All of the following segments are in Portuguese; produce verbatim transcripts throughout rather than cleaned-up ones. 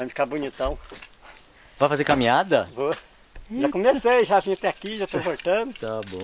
Vai ficar bonitão. Vai fazer caminhada? Vou. Já comecei, já vim até aqui, já tô voltando. Tá bom.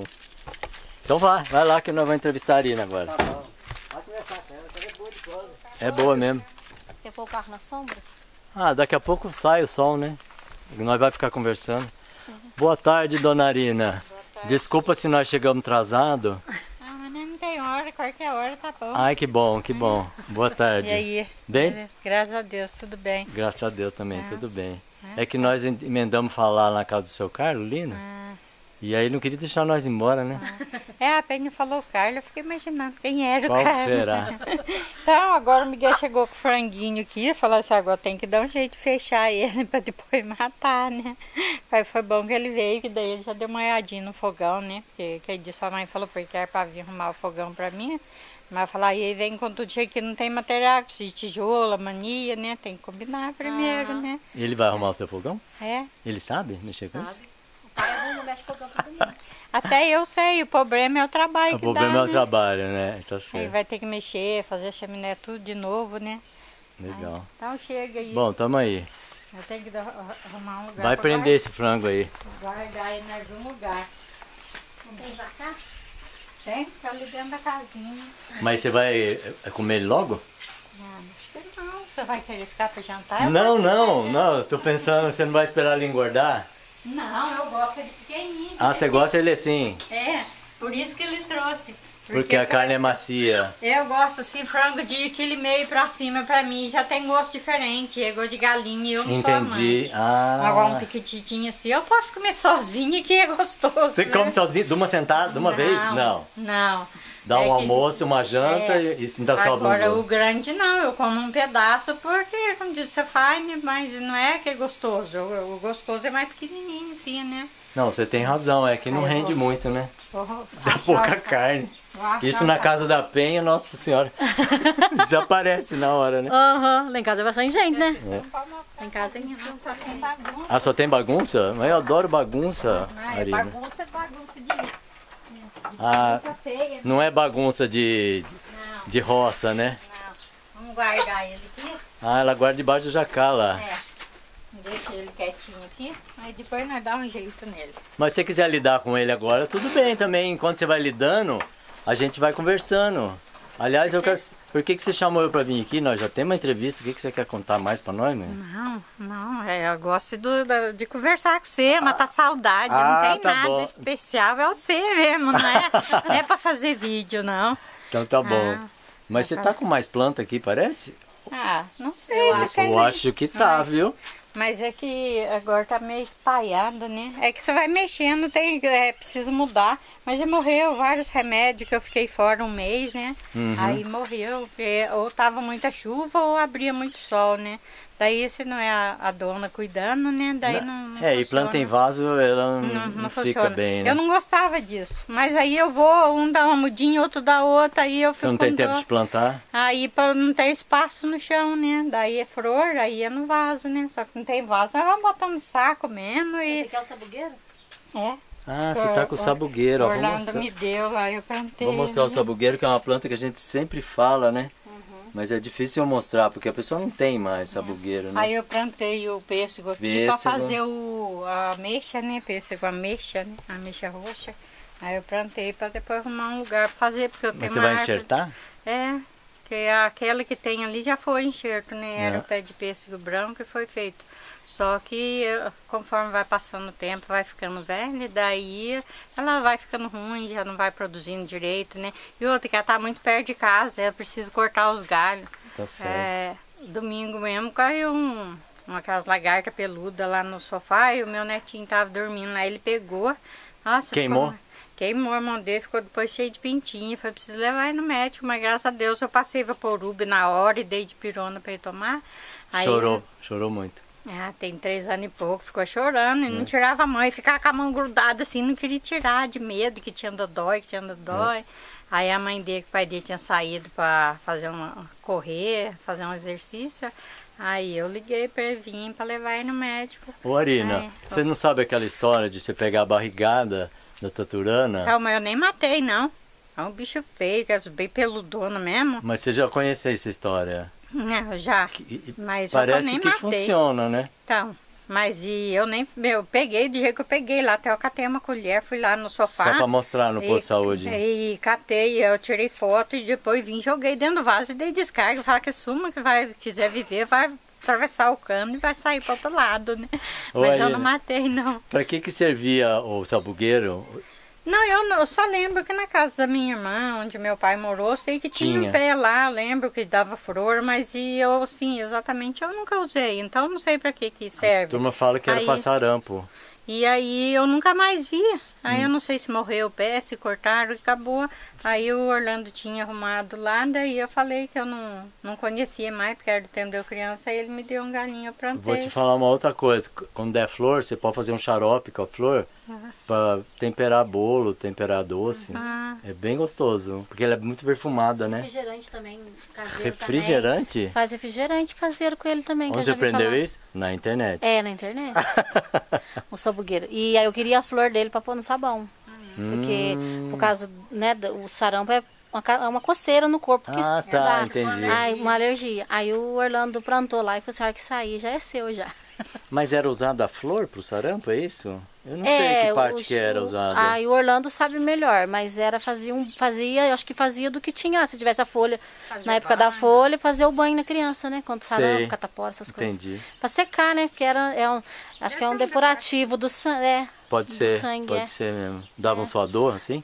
Então vai, vai lá que nós vamos entrevistar a Arina agora. Tá bom. Vai começar com ela, ela é boa de bola. É boa mesmo. Quer pôr o carro na sombra? Ah, daqui a pouco sai o sol, né? Nós vamos ficar conversando. Uhum. Boa tarde, dona Arina. Boa tarde. Desculpa se nós chegamos atrasados. Ah, mas não tem hora, qualquer hora tá bom. Ai, que bom, que bom. Boa tarde. E aí? Bem? Graças a Deus, tudo bem. Graças a Deus também, Ah. tudo bem. Ah. É que nós emendamos falar na casa do seu Carlos, Lino. Ah. E aí ele não queria deixar nós embora, né? Ah. É, a Penha falou o Carlos, eu fiquei imaginando quem era Qual o Carlos. será? Então, agora o Miguel chegou com o franguinho aqui, falou assim, agora tem que dar um jeito de fechar ele pra depois matar, né? Aí foi bom que ele veio, que daí ele já deu uma olhadinha no fogão, né? Porque aquele dia sua mãe falou porque era pra vir arrumar o fogão pra mim. Mas falar, e aí vem com tudo cheio que não tem material, precisa de tijolo, mania, né? Tem que combinar primeiro, ah. né? E ele vai arrumar o seu fogão? É. Ele sabe mexer com sabe. isso? O pai arruma, mexe fogão pra mim. Até eu sei, o problema é o trabalho o que problema dá, é o né? trabalho, né? Tá certo. Aí vai ter que mexer, fazer a chaminé tudo de novo, né? Legal. Aí, então chega aí. Bom, tamo aí. Eu tenho que arrumar um lugar. Vai prender guardar, esse frango aí. Guardar ele em algum lugar. Tem jacá? Tem, tá ali dentro da casinha. Mas você vai comer ele logo? Não, acho que não. Você vai querer ficar pra jantar? Eu Não, posso não, fazer. não. Tô pensando, você não vai esperar ele engordar? Não, eu gosto de pequenininho. Ah, você gosta dele assim? É, por isso que ele trouxe. Porque a carne é macia. Eu gosto assim, frango de quilo e meio pra cima, pra mim já tem gosto diferente, é gosto de galinha e eu não Entendi. sou amante. Ah. Agora um piquititinho assim, eu posso comer sozinha que é gostoso. Você né? come sozinho, de uma sentada, de uma não, vez? Não. Não. Dá um É que- almoço, uma janta é, e ainda sobra um Agora o jogo. grande não, eu como um pedaço porque, como diz, você faz, né, mas não é que é gostoso. O, o gostoso é mais pequenininho assim, né? Não, você tem razão, é que não Aí eu rende vou- muito, né? Vou Dá achar pouca o- carne. vou achar Isso o na ca- casa da Penha, nossa senhora, desaparece na hora, né? Aham, uhum. Lá em casa é bastante gente, né? É. Lá em casa tem Não, só tem bagunça. Ah, só tem bagunça? Mas eu adoro bagunça, Ah, é Arina. bagunça, é bagunça de, de Ah, bagunça feia. né? não é bagunça de, Não, de roça, né? não. Vamos guardar ele aqui. Ah, ela guarda debaixo do jacá lá. É. Deixa ele quietinho aqui. Aí depois nós dá um jeito nele. Mas se você quiser lidar com ele agora, tudo bem também. Enquanto você vai lidando, a gente vai conversando. Aliás, eu quero... Por que, que você chamou eu pra vir aqui? Nós já temos uma entrevista. O que, que você quer contar mais pra nós, né? Não, não. É, eu gosto do, da- de conversar com você, matar saudade. Ah, não tem tá nada bom. especial. É você mesmo, não é? Não é pra fazer vídeo, não. Então tá bom. Ah, Mas você tá com mais planta aqui, parece? Ah, não sei. não sei. Eu acho que tá, Mas- viu? Mas é que agora tá meio espalhado, né? É que você vai mexendo, tem, é, precisa mudar. Mas já morreu vários remédios que eu fiquei fora um mês, né? Uhum. Aí morreu, porque ou tava muita chuva ou abria muito sol, né? Daí se não é a, a dona cuidando, né? Daí não, não É, e funciona. planta em vaso, ela não, Não, não não fica funciona. bem, né? Eu não gostava disso. Mas aí eu vou, um dá uma mudinha, outro dá outra, aí eu fico Você não tem com tempo dó. de plantar? Aí pra não ter espaço no chão, né? Daí é flor, aí é no vaso, né? Só que não tem vaso, nós vamos botar no saco mesmo Esse e... aqui é o sabugueiro? É. Ah, você tá com o sabugueiro, ó. Vou Orlando mostrar, me deu lá, eu plantei. vou mostrar o sabugueiro, que é uma planta que a gente sempre fala, né? Mas é difícil eu mostrar, porque a pessoa não tem mais sabugueiro, né? Aí eu plantei o pêssego aqui Pêssego. pra fazer o, a ameixa, né? Pêssego, ameixa, né? Ameixa roxa. Aí eu plantei pra depois arrumar um lugar pra fazer, porque eu tenho Mas você uma vai árvore- enxertar? É, que aquela que tem ali já foi enxerto, né? Era É. o pé de pêssego branco e foi feito. Só que eh, conforme vai passando o tempo, vai ficando velha, e daí ela vai ficando ruim, já não vai produzindo direito, né? E outra, que ela tá muito perto de casa, eu preciso cortar os galhos. Tá certo. É, domingo mesmo caiu um, uma aquelas lagartas peludas lá no sofá e o meu netinho tava dormindo lá, ele pegou. Nossa, Queimou? ficou- Queimou a mão dele, ficou depois cheio de pintinha. Foi preciso levar ele no médico, mas graças a Deus eu passei vaporub na hora e dei de pirona para ele tomar. Aí, Chorou, chorou muito. Ah, tem três anos e pouco, ficou chorando e É. não tirava a mão, e ficava com a mão grudada assim, não queria tirar de medo, que tinha dodói, que tinha dodói. Aí a mãe dele, que o pai dele tinha saído para fazer uma, correr, fazer um exercício. Aí eu liguei para ele vir para levar ele no médico. Ô Arina, Aí, você não sabe aquela história de você pegar a barrigada da taturana? Calma, eu nem matei não. É um bicho feio, que é bem peludona mesmo. Mas você já conhece essa história? Não, já. Que- Mas eu Parece nem que matei. funciona, né? Então, mas e eu nem, eu peguei do jeito que eu peguei lá, até eu catei uma colher, fui lá no sofá. Só pra mostrar no posto de saúde. E catei, eu tirei foto e depois vim, joguei dentro do vaso e dei descarga. Falar que suma, que vai, quiser viver, vai atravessar o cano e vai sair para outro lado, né? Ô, Mas eu Aline, não matei, não. Pra que que servia o sabugueiro? Não, eu, não- eu só lembro que na casa da minha irmã, onde meu pai morou, eu sei que tinha, Tinha. um pé lá, lembro que dava flor, mas e eu, assim, exatamente eu nunca usei, então eu não sei para que que A serve. turma fala que era Aí- pra sarampo. E aí eu nunca mais vi. Aí Hum. eu não sei se morreu o pé, se cortaram e acabou. Aí o Orlando tinha arrumado lá, daí eu falei que eu não, não conhecia mais, porque era do tempo de eu criança, aí ele me deu um galinho, eu plantei. Vou te falar uma outra coisa. Quando der flor, você pode fazer um xarope com a flor Ah. pra temperar bolo, temperar doce. Ah, É bem gostoso, porque ela é muito perfumada, né? Refrigerante também, caseiro Refrigerante? também. Faz refrigerante caseiro com ele também, que Onde eu já você vi aprendeu falar. isso? Na internet. É, na internet. O sabugueiro. E aí eu queria a flor dele pra pôr no sabão. Porque, Hum. por causa, né, do- o sarampo é uma, ca- é uma coceira no corpo. Que Ah, tá, dá. entendi. Ai, uma alergia. Aí o Orlando plantou lá e falou assim, a hora que sair já é seu já. Mas era usada a flor pro sarampo, é isso? Eu não sei que parte o- que era o- usada. Aí o Orlando sabe melhor, mas era fazia, um, fazia, eu acho que fazia do que tinha. Se tivesse a folha, Fazia na época da banho. folha, fazia o banho na criança, né? Quando Sei. sarampo, catapora, essas coisas. Entendi. Pra secar, né? Porque era, é um, acho que é um depurativo do sangue. É. Pode do ser, sangue, pode é. ser mesmo. Davam sua dor, assim?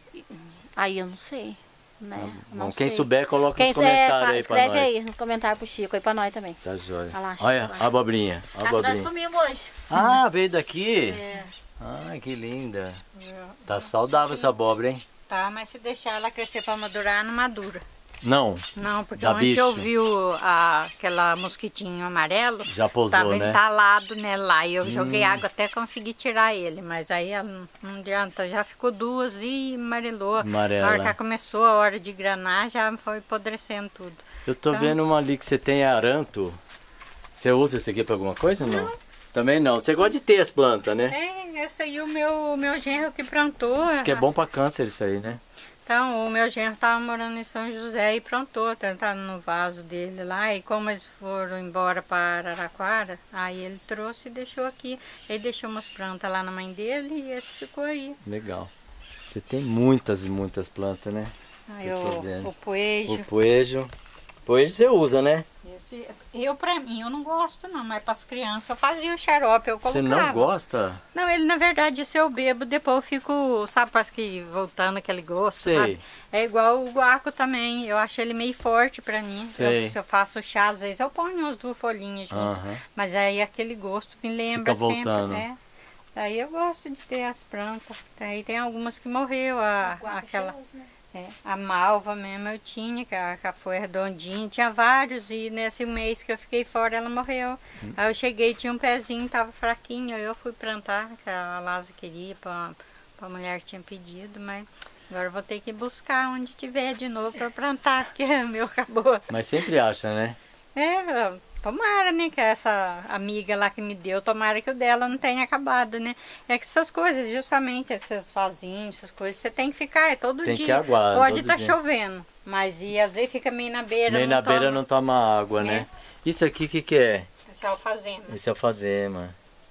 Aí eu não sei, né? Não Bom, quem sei. souber, coloca Quem nos souber, comentários fa- aí pra escreve nós. aí nos comentários pro Chico, aí pra nós também. Tá joia. Olha lá, Chico, Olha, vai. a abobrinha. A Ah, nós abobrinha. comemos hoje. Ah, veio daqui? É. Ai, que linda. Tá saudável essa abóbora, hein? tá, mas se deixar ela crescer para madurar, não madura. Não, Não, porque Dá onde bicho. eu vi o- a- aquela mosquitinho amarelo, já pousou, tava né? entalado nela lá. E eu joguei água até conseguir tirar ele, mas aí ela não, não adianta. Já ficou duas e amarelou. Amarela. Na hora que ela começou a hora de granar, já foi apodrecendo tudo. Eu tô Tá. vendo uma ali que você tem aranto. Você usa isso aqui pra alguma coisa ou não? Também não. Você gosta de ter as plantas, né? É, esse aí o meu, o meu genro que plantou. Diz que é bom pra câncer isso aí, né? Então, o meu genro estava morando em São José e plantou, tá, tá no vaso dele lá. E como eles foram embora para Araraquara, aí ele trouxe e deixou aqui. Ele deixou umas plantas lá na mãe dele e esse ficou aí. Legal. Você tem muitas e muitas plantas, né? Aí Eu tô o, vendo. o poejo. O poejo. Poejo você usa, né? Esse, eu, pra mim, eu não gosto não, mas para as crianças eu fazia o xarope, eu Você colocava. não gosta? Não, ele na verdade, se eu bebo, depois eu fico, sabe, parece que voltando aquele gosto, Sei. sabe? É igual o guaco também, eu acho ele meio forte pra mim. Sei. Eu, se eu faço chá, às vezes eu ponho umas duas folhinhas junto. Aham. Mas aí aquele gosto me lembra Fica voltando. sempre, né? Aí eu gosto de ter as plantas. Aí tem algumas que morreu, a, aquela... É, a malva mesmo eu tinha, que a, que a foi redondinha, tinha vários e nesse mês que eu fiquei fora ela morreu. Hum. Aí eu cheguei, tinha um pezinho, tava fraquinho, aí eu fui plantar, que a Lázaro queria, pra, pra mulher que tinha pedido, mas agora eu vou ter que buscar onde tiver de novo pra plantar, porque o meu acabou. Mas sempre acha, né? É, tomara, né, que essa amiga lá que me deu, tomara que o dela não tenha acabado, né? É que essas coisas, justamente esses vasinhos, essas coisas, você tem que ficar, é todo Tem que dia. aguar, Pode todo estar dia. chovendo, mas e às vezes fica meio na beira. Nem não na beira toma. não toma água, né? Isso aqui, o que que é? Esse alfazema. Esse é alfazema.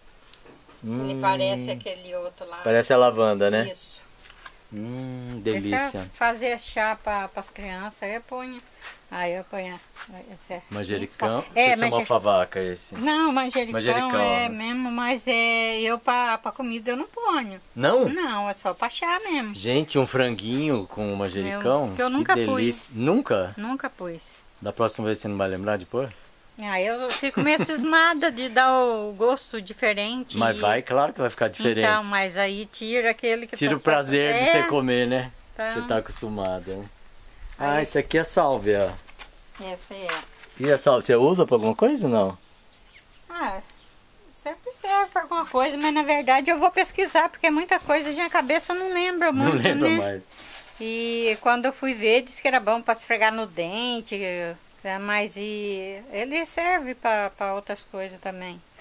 Ele Hum, parece aquele outro lá. Parece a lavanda, né? Isso. Hum, Esse delícia. é fazer chá para as crianças, aí eu ponho. Aí eu ponho. Esse é. Manjericão. É, Você chama manjer- alfavaca esse? Não, manjericão, Manjericão, é né? mesmo, mas é, eu para comida eu não ponho. Não? Não, é só para chá mesmo. Gente, um franguinho com manjericão? Eu- que eu nunca que pus. delícia. Nunca? Nunca pus. Da próxima vez você não vai lembrar de pôr? Aí eu fico meio cismada de dar o gosto diferente. Mas e- vai, claro que vai ficar diferente. Então, mas aí tira aquele que Tira tá- o prazer de é, você comer, né? Então. Você tá acostumada, né? Ah, Aí- isso aqui é sálvia. Essa é. E a sálvia, você usa pra alguma coisa ou não? Ah, sempre serve para alguma coisa, mas na verdade eu vou pesquisar, porque muita coisa já a cabeça não lembra Não muito, lembro né? mais. E quando eu fui ver, disse que era bom para esfregar no dente, é, mas e ele serve para outras coisas também.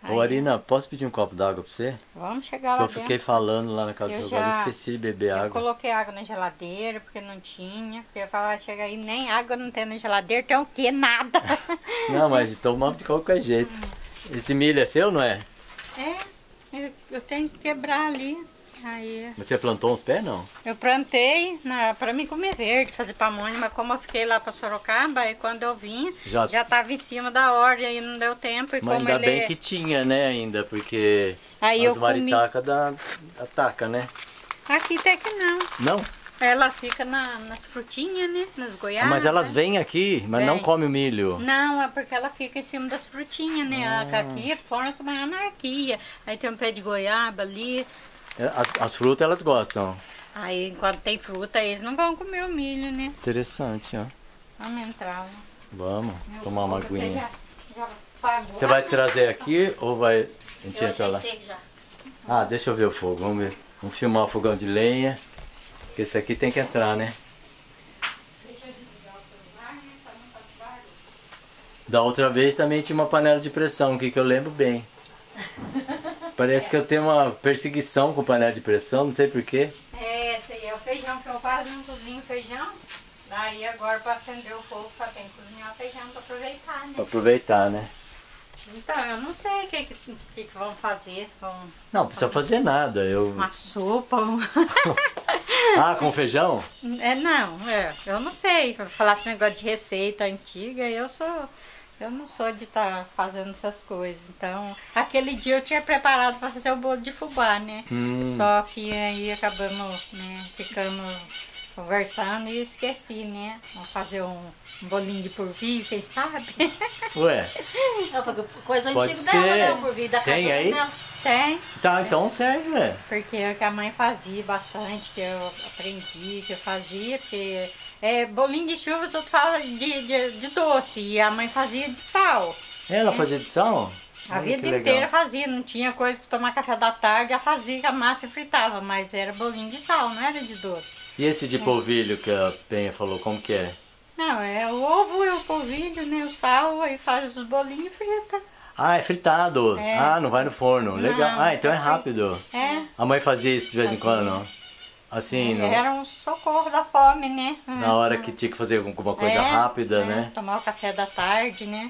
Ô, Arina, posso pedir um copo d'água pra você? Vamos chegar Que lá eu fiquei falando lá na casa Eu do seu agora, já- eu esqueci de beber Eu água. coloquei água na geladeira, porque não tinha. Porque eu falava, chega aí, nem água não tem na geladeira, tem o quê? Nada. Não, mas tomamos de qualquer jeito. Esse milho é seu, não é? É, eu, eu tenho que quebrar ali. Aí Você plantou uns pés, não? eu plantei na, pra mim comer verde, fazer pamonha, mas como eu fiquei lá pra Sorocaba, aí quando eu vim, Já- já, tava em cima da hora e aí não deu tempo. E Mas como ainda ele bem que tinha, né, ainda, porque Aí eu as comi. maritacas dá, ataca, né? Aqui até que não. Não? Ela fica na- nas frutinhas, né? Nas Ah, goiabas. mas elas vêm aqui, mas não Vem. comem o milho. Não, é porque ela fica em cima das frutinhas, né? Ah. A Aqui fora também é anarquia. Aí tem um pé de goiaba ali. É, As, as frutas elas gostam. Aí enquanto tem fruta, eles não vão comer o milho, né? Interessante, ó. Vamos entrar lá. Vamos tomar uma Porque aguinha. já- já pagou. Você vai trazer aqui ou vai... A gente Eu entra lá? ajeitei já. Ah, deixa eu ver o fogo, vamos ver. Vamos filmar o fogão de lenha. Porque esse aqui tem que entrar, né? Da outra vez também tinha uma panela de pressão, que que eu lembro bem. Parece que eu tenho uma perseguição com panela de pressão, não sei porquê. É, esse aí é o feijão, que eu quase não cozinho feijão. Daí agora para acender o fogo, para tem que cozinhar o feijão para aproveitar, né? Pra aproveitar, né? Então, eu não sei o que, que, que, que vão fazer. Vão... Não, precisa fazer nada. Eu... Uma sopa. um- Ah, com feijão? É, não, é, eu não sei. Falar esse negócio de receita antiga, eu sou. Eu não sou de estar fazendo essas coisas. Então, aquele dia eu tinha preparado para fazer o bolo de fubá, né? Hum. Só que aí acabamos, né, ficando conversando e esqueci, né? Vamos fazer um, um bolinho de porvir, quem sabe? Ué, Não, foi coisa Pode antiga dela, ser. né? Por vir da Tem casa aí? dela. Tem. tá, então serve, ué. Porque é o que a mãe fazia bastante, que eu aprendi, que eu fazia, porque é, bolinho de chuva, os outros falam de, de, de doce, e a mãe fazia de sal. Ela fazia de sal? A Olha vida que legal. inteira fazia, não tinha coisa para tomar café da tarde, já fazia a massa e fritava, mas era bolinho de sal, não era de doce. E esse de polvilho que a Penha falou, como que é? Não, é o ovo e o polvilho, né, o sal, aí faz os bolinhos e frita. Ah, é fritado. É. Ah, não vai no forno. Legal. Não, Ah, então é tá rápido. É, A mãe fazia isso de vez em Fazia. quando, não? Assim, no- era um socorro da fome, né? na hora que tinha que fazer alguma coisa É, rápida, é, né? Tomar o café da tarde, né?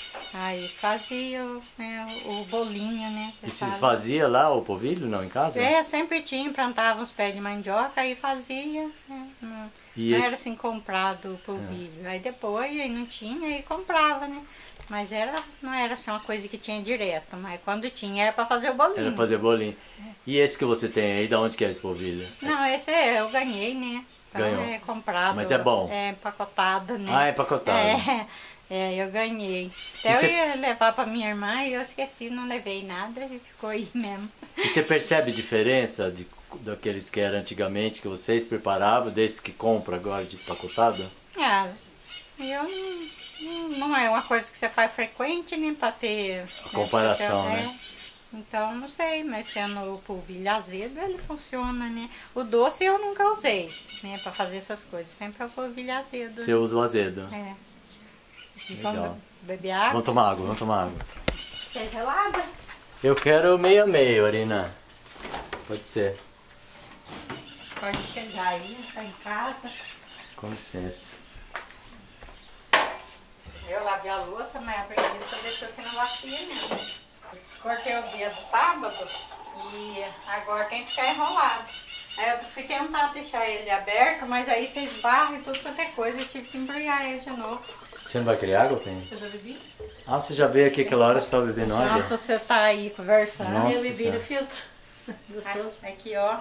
Aí fazia o, né, o bolinho, né? que E se fala. desfazia lá o polvilho, não, em casa? É, sempre tinha, plantava uns pés de mandioca e fazia. Né? Não, E não esse- era assim comprado o polvilho. Aí depois aí não tinha e comprava, né? Mas era, não era assim uma coisa que tinha direto, mas quando tinha era para fazer o bolinho. Era fazer bolinho. E esse que você tem aí, da onde que é esse polvilho? Não, esse é, eu ganhei, né? Então Ganhou. é comprado. Mas é bom? É empacotado, né? Ah, é empacotado. É, é, eu ganhei. Até E eu você- ia levar pra minha irmã e eu esqueci, não levei nada e ficou aí mesmo. E você percebe diferença de, daqueles que eram antigamente, que vocês preparavam, desses que compram agora de empacotado? Ah, eu não, não é uma coisa que você faz frequente, né? Pra ter. né, comparação, pra ter- né? é. Então, não sei, mas sendo o polvilho azedo, ele funciona, né? O doce eu nunca usei, né? Pra fazer essas coisas. Sempre é o polvilho azedo. Você usa o azedo. É. E Legal. vamos beber água? Vamos tomar água, vamos tomar água. Quer gelada? Eu quero meio a meio, Arina. Pode ser. Pode chegar aí, tá em casa. Com licença. Eu lavei a louça, mas a preguiça deixou aqui na bacia mesmo. Cortei o dia do sábado e agora tem que ficar enrolado. Aí eu fui tentar deixar ele aberto, mas aí você esbarra e tudo quanto é coisa, eu tive que embrulhar ele de novo. Você não vai querer água, Penha? Eu já bebi? Ah, você já veio aqui aquela hora, você estava bebendo água? Enquanto você tá aí conversando. Nossa eu bebi Senhora. do filtro. Gostoso. Aqui, ó.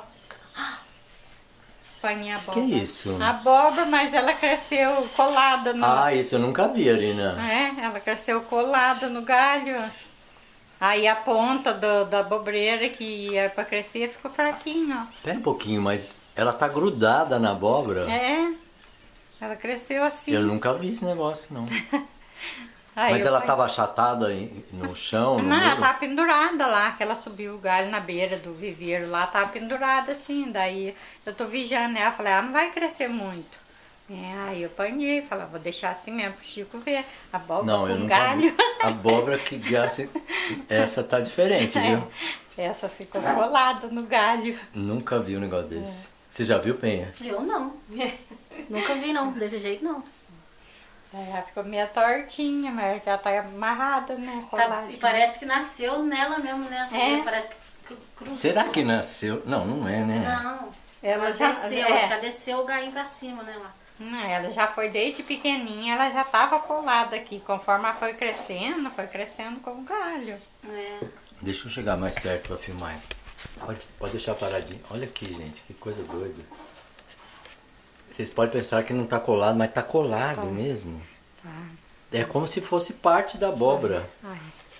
Paninha Que abóbora. isso? Abóbora, mas ela cresceu colada no... Ah, isso eu nunca vi, Arina. É, ela cresceu colada no galho. Aí a ponta do, da abobreira que ia pra crescer ficou fraquinho, ó. Pera um pouquinho, mas ela tá grudada na abóbora? É, ela cresceu assim. Eu nunca vi esse negócio, não. Aí Mas eu ela fui- tava achatada em- no chão, no Não, ela muro? tava pendurada lá, que ela subiu o galho na beira do viveiro lá, tava pendurada assim. Daí eu tô vigiando ela, falei, ah, não vai crescer muito. É, aí eu apanhei, falava, vou deixar assim mesmo pro Chico ver. Abóbora Não, eu com nunca galho. vi. Abóbora que gasta. Essa tá diferente, viu? É, essa ficou colada no galho. Nunca vi um negócio desse. Você já viu, Penha? Eu não. Nunca vi não, desse jeito não. Ela ficou meio tortinha, mas ela tá amarrada, né? Tá, Coladinha. e parece que nasceu nela mesmo, né? Assim, É. Parece que cru- cruzou. Será que nasceu? Não, não é, né? Não. Ela Ela já- desceu, é. acho que ela desceu o gainho pra cima, né? Lá. Não, ela já foi desde pequenininha, ela já tava colada aqui. Conforme ela foi crescendo, foi crescendo com o galho. É. Deixa eu chegar mais perto pra filmar. Pode, pode deixar paradinho. Olha aqui, gente, que coisa doida. Vocês podem pensar que não tá colado, mas tá colado Tá. mesmo. Tá. É como se fosse parte da abóbora. Ai.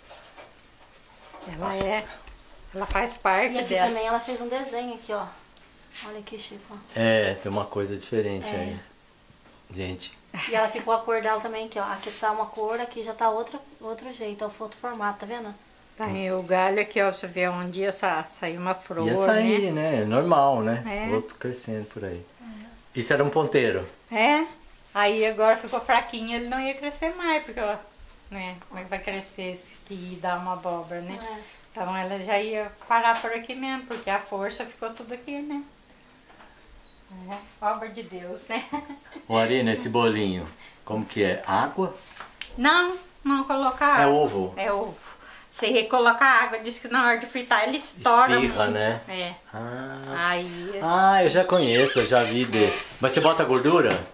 Ela é. Ela faz parte E aqui dela. também ela fez um desenho aqui, ó. Olha aqui, Chico. ó. É, tem uma coisa diferente É. aí. Gente, E ela ficou a cor dela também aqui, ó. Aqui tá uma cor, aqui já tá outra, outro jeito, ó, outro formato, tá vendo? Tá, e o galho aqui, ó, pra você ver, um dia sa saiu uma flor, ia sair, né? É normal, né? É. Outro crescendo por aí. Isso era um ponteiro. né? É. Aí agora ficou fraquinho, ele não ia crescer mais, porque, ó, né, como é que vai crescer esse que dá uma abóbora, né? É. Então ela já ia parar por aqui mesmo, porque a força ficou tudo aqui, né? É, obra de Deus, né? Ô Arina, esse bolinho, como que é? Água? Não, não colocar É água. ovo? É ovo. Se colocar água, diz que na hora de fritar ele estoura. Espirra, muito. né? É. Ah, Aí. ah, eu já conheço, eu já vi desse. Mas você bota gordura?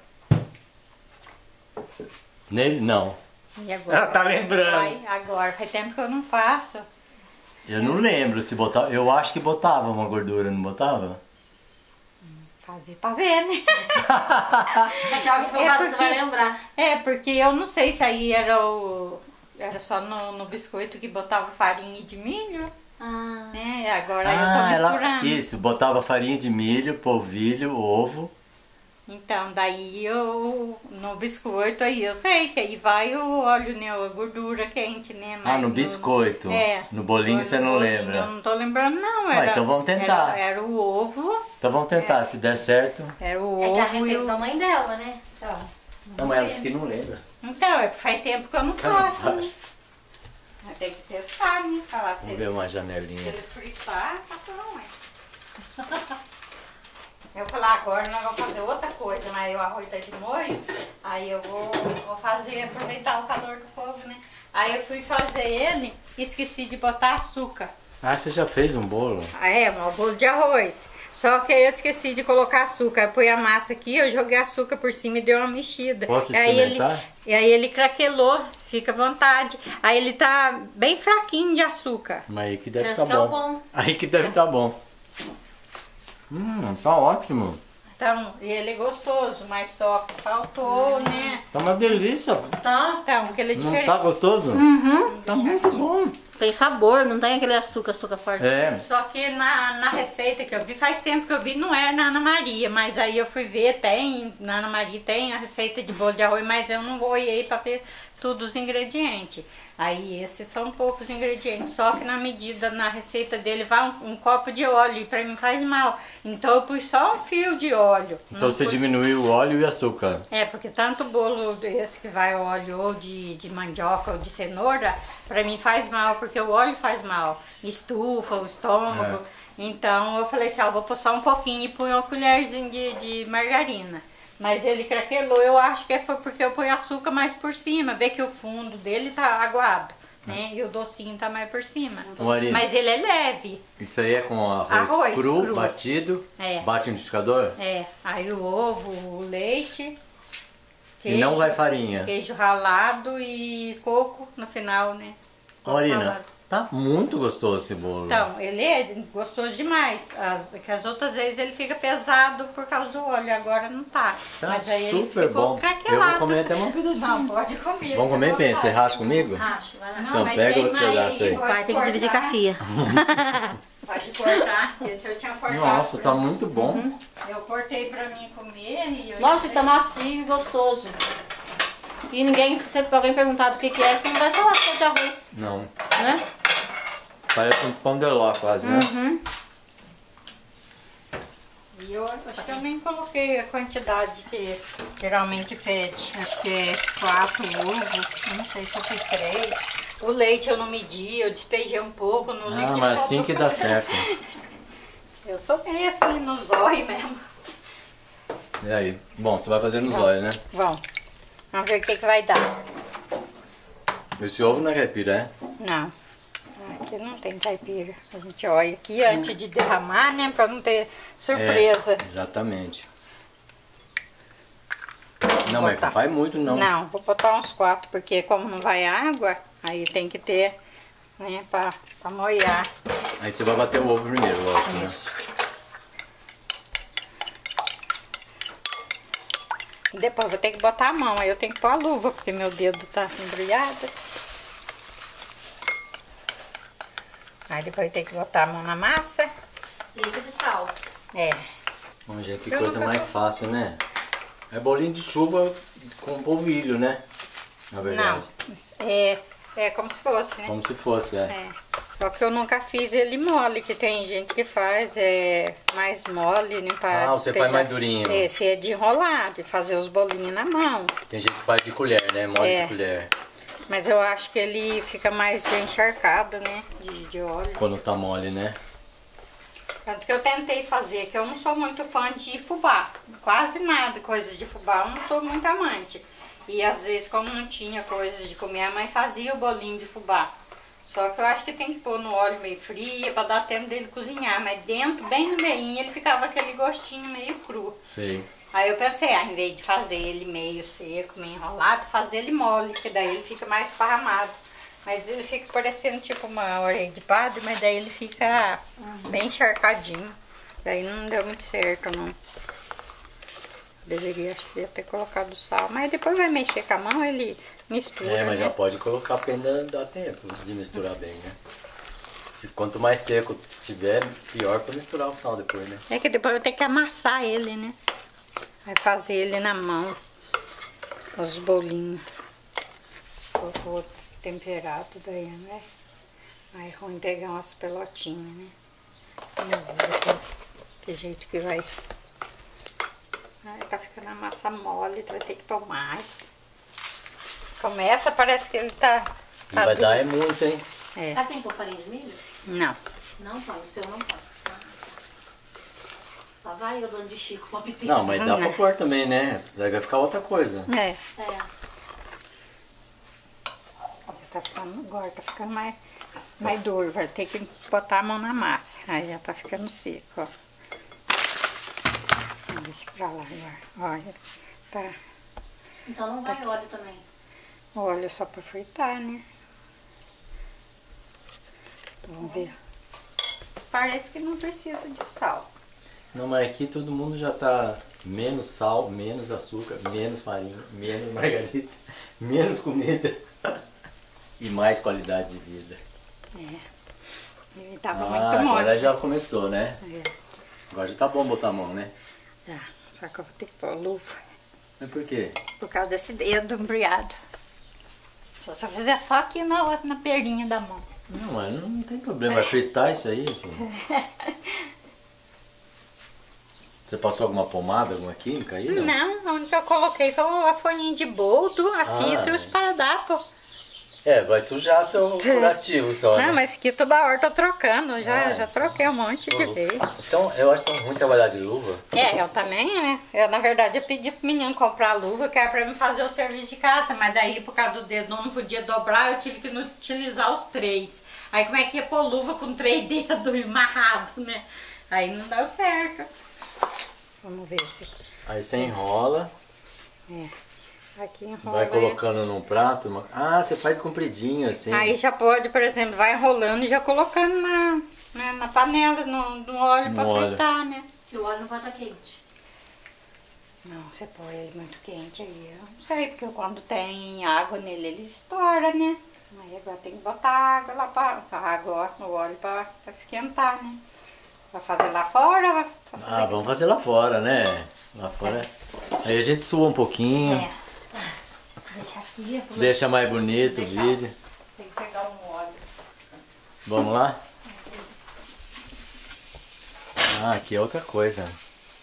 Nele? Não. E agora? Ela tá lembrando. Ai, agora, faz tempo que eu não faço. Eu não lembro se botava. Eu acho que botava uma gordura, não botava? Fazer pra ver, né? Daqui a hora que você for É fazer, você porque- vai lembrar. É, porque eu não sei se aí era o. Era só no, no biscoito que botava farinha de milho, Ah, né? Agora eu Ah, tô ela, misturando. isso, botava farinha de milho, polvilho, ovo. Então, daí eu. No biscoito aí eu sei que aí vai o óleo, né? A gordura quente, né? Ah, Mas no biscoito. É. No bolinho você não bolinho lembra. Eu não tô lembrando, não. Ué, Era, então vamos tentar. Era, era o ovo. Então vamos tentar, se der certo. Era o é ovo. que a e receita o... da mãe dela, né? Então, Não, mas ela disse que não lembra. então, é que faz tempo que eu não faço. né? Vamos Mas tem que testar, né? Falar se ver ele, uma se janelinha. ele fritar, tá bom, ué. Eu vou falar agora, nós vamos fazer outra coisa, mas o arroz tá de molho, aí eu vou, vou fazer, aproveitar o calor do fogo, né? Aí eu fui fazer ele e esqueci de botar açúcar. Ah, você já fez um bolo? Ah, é, um bolo de arroz. Só que aí eu esqueci de colocar açúcar. Eu pus a massa aqui, eu joguei açúcar por cima e deu uma mexida. Posso aí ele, experimentar? E aí ele craquelou, fica à vontade. Aí ele tá bem fraquinho de açúcar. Mas aí que deve Parece estar que é o bom. bom. Aí que deve estar bom. Hum, tá ótimo. Então, e ele é gostoso, mas só que faltou, né? Tá uma delícia. Tá. Então, porque ele é Não diferente. tá gostoso? Uhum. Tá muito bom. Tem sabor, não tem aquele açúcar, açúcar forte. É. Só que na, na receita que eu vi, faz tempo que eu vi, não era na Ana Maria, mas aí eu fui ver, tem, na Ana Maria tem a receita de bolo de arroz, mas eu não olhei para ver todos os ingredientes. Aí esses são poucos ingredientes, só que na medida, na receita dele vai um, um copo de óleo e para mim faz mal. Então eu pus só um fio de óleo. Então Não você pus- diminuiu o óleo e o açúcar. É, porque tanto bolo esse que vai óleo ou de, de mandioca ou de cenoura, pra mim faz mal, porque o óleo faz mal. Estufa o estômago. Então eu falei assim, ó, vou pôr só um pouquinho e pôr uma colherzinha de, de margarina. Mas ele craquelou, eu acho que foi porque eu ponho açúcar mais por cima, vê que o fundo dele tá aguado, né? E o docinho tá mais por cima. Ô, Arina, Mas ele é leve. isso aí é com arroz, Arroz cru, cru. batido, É. bate no liquidificador É, aí o ovo, o leite, e não vai farinha. queijo ralado e coco no final, né? Ô, Arina, Ralado. tá muito gostoso esse bolo. Então, ele é gostoso demais. As, que as outras vezes ele fica pesado por causa do óleo, agora não tá. Tá Mas aí ele super ficou bom. Eu craquelado. vou comer até um pedacinho. Não, pode comer. Vamos comer, fica à Penha? Você vontade. racha comigo? Racha, vai lá. Não, Então, mas pega tem outro mais pedaço aí. Vai ter que dividir com a Fia. Pode cortar. Esse eu tinha cortado. Nossa, pra tá mim. muito bom. Eu cortei pra mim comer e eu Nossa, que tá macio e gostoso. E ninguém, se você- alguém perguntar do que que é, você não vai falar que é de arroz, Não, né? parece um pão de ló quase, né? Uhum. E eu acho que eu nem coloquei a quantidade que geralmente pede. Acho que é quatro ovos, não sei se eu fiz três. O leite eu não medi, eu despejei um pouco no Ah, leite. mas assim que dá certo. Eu sou meio assim, no zóio mesmo. E aí? Bom, você vai fazer nos olhos, né? Vamos, vamos ver o que, que vai dar. Esse ovo não é caipira, é? Não, aqui não tem caipira. A gente olha aqui antes de derramar, né? Pra não ter surpresa. É, exatamente. Não, mas botar. não vai muito não. Não, vou botar uns quatro, porque como não vai água, aí tem que ter, né, pra, pra molhar. Aí você vai bater o ovo primeiro, lógico, né? Isso. E depois eu vou ter que botar a mão, aí eu tenho que pôr a luva, porque meu dedo tá embrulhado. Aí depois eu tenho que botar a mão na massa. Isso de sal. É. Bom, gente, que Eu coisa nunca mais tô- fácil, né? É bolinho de chuva com polvilho, né? Na verdade. Não, é, é como se fosse, né? Como se fosse, é. É. Só que eu nunca fiz ele mole, que tem gente que faz é mais mole, né? Pra Ah, você faz mais durinho. Esse é de enrolar, de fazer os bolinhos na mão. Tem gente que faz de colher, né? Mole É. de colher. Mas eu acho que ele fica mais encharcado, né? De, de óleo. Quando tá mole, né? Tanto que eu tentei fazer, que eu não sou muito fã de fubá. Quase nada, coisas de fubá, eu não sou muito amante. E às vezes, como não tinha coisas de comer, a mãe fazia o bolinho de fubá. Só que eu acho que tem que pôr no óleo meio frio para dar tempo dele cozinhar. Mas dentro, bem no meio, ele ficava aquele gostinho meio cru. Sei. Aí eu pensei, ah, em vez de fazer ele meio seco, meio enrolado, fazer ele mole, que daí ele fica mais esparramado. Mas ele fica parecendo tipo uma orelha de padre, mas daí ele fica bem encharcadinho. Daí não deu muito certo, não. Deveria, acho que ia ter colocado sal. Mas depois vai mexer com a mão, ele mistura, É, mas né? já pode colocar porque ainda dá tempo de misturar bem, né? Se, quanto mais seco tiver, pior pra misturar o sal depois, né? É que depois eu tenho que amassar ele, né? Vai fazer ele na mão. Os bolinhos. Eu vou temperado daí, né? Aí ruim pegar umas pelotinhas, né? Vamos ver que jeito que vai. Ai, tá ficando a massa mole, tu vai ter que pôr mais. Começa, parece que ele tá. E tá vai duro. dar é muito, hein? É. Sabe que tem que pôr farinha de milho? Não. Não pode, o seu não pode. Ah, tá. Lá vai eu dando de Chico com a piteira. Não, mas dá pra pôr também, né? Daí vai ficar outra coisa. É. É. Tá ficando, agora tá ficando mais, mais duro. Vai ter que botar a mão na massa. Aí já tá ficando seco, ó. Deixa pra lá agora. Olha, tá. Então não vai óleo também. Óleo só pra fritar, né? Vamos ver. Parece que não precisa de sal. Não, mas aqui todo mundo já tá menos sal, menos açúcar, menos farinha, menos margarina, menos comida e mais qualidade de vida. É. Ele tava Ah, muito agora mole. já começou, né? É, Agora já tá bom botar a mão, né? já. Só que eu vou ter que pôr luva. Mas por quê? Por causa desse dedo embrulhado. Só se eu fizer só aqui na, na perninha da mão. Não, mas não tem problema, vai fritar isso aí, filho. Você passou alguma pomada, alguma química aí? Não. Não, onde eu coloquei foi a folhinha de boldo, a fita e o é. esparadrapo. É, vai sujar seu curativo só, né? Não, mas que toda hora eu tô trocando, já, Ah, já troquei um monte de Pô, vez. Então, eu acho tão ruim trabalhar de luva. É, eu também, né? Eu, na verdade, eu pedi pro menino comprar luva, que era pra mim fazer o serviço de casa, mas daí, por causa do dedo, não podia dobrar, eu tive que utilizar os três. Aí, como é que ia pôr luva com três dedos amarrados, né? Aí não deu certo. Vamos ver se... Aí você enrola, É, aqui enrola. vai colocando num prato. uma- Ah, você faz compridinho assim. Aí já pode, por exemplo, vai enrolando e já colocando na, na, na panela, no, no óleo No pra óleo. fritar, né? Que o óleo não pode estar quente. Não, você põe ele muito quente aí. Eu não sei, porque quando tem água nele, ele estoura, né? Aí agora tem que botar água lá pra. A água, ó, no óleo pra, pra esquentar, né? Vai fazer lá fora? Vai fazer Ah, vamos fazer lá fora, né? Lá fora. Aí a gente sua um pouquinho, É. Deixa aqui. eu vou- deixa mais bonito o Deixar. vídeo. Tem que pegar um óleo. Vamos lá? Ah, aqui é outra coisa.